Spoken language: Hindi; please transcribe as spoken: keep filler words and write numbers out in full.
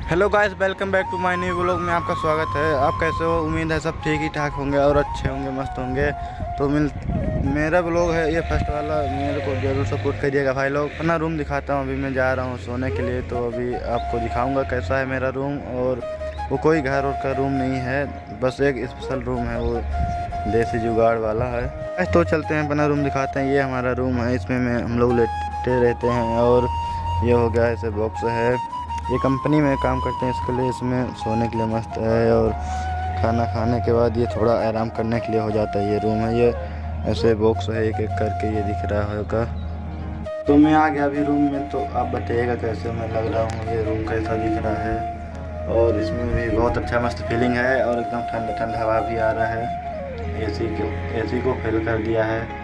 Hello guys, welcome back to my new vlog में आपका स्वागत है। आप कैसे हो? उम्मीद है सब ठीक ही ठाक होंगे और अच्छे होंगे, मस्त होंगे। तो मिल मेरा व्लॉग है ये फर्स्ट वाला, मेरे को जरूर सपोर्ट करिएगा भाई लोग। अपना रूम दिखाता हूँ, अभी मैं जा रहा हूँ सोने के लिए। तो अभी आपको दिखाऊँगा कैसा है मेरा रूम। और वो कोई घर और का रूम नहीं है, बस एक स्पेशल रूम है, वो देसी जुगाड़ वाला है। तो चलते हैं, अपना रूम दिखाते हैं। ये हमारा रूम है, इसमें मैं हम लोग लेटे रहते हैं। और ये हो गया ऐसे बॉक्स है, ये कंपनी में काम करते हैं, इसके लिए इसमें सोने के लिए मस्त है। और खाना खाने के बाद ये थोड़ा आराम करने के लिए हो जाता है। ये रूम है, ये ऐसे बॉक्स है, एक एक करके ये दिख रहा होगा। तो मैं आ गया अभी रूम में, तो आप बताइएगा कैसे मैं लग रहा हूँ, ये रूम कैसा दिख रहा है। और इसमें भी बहुत अच्छा मस्त फीलिंग है और एकदम ठंडा ठंडा हवा भी आ रहा है। एसी को एसी को फेल कर दिया है।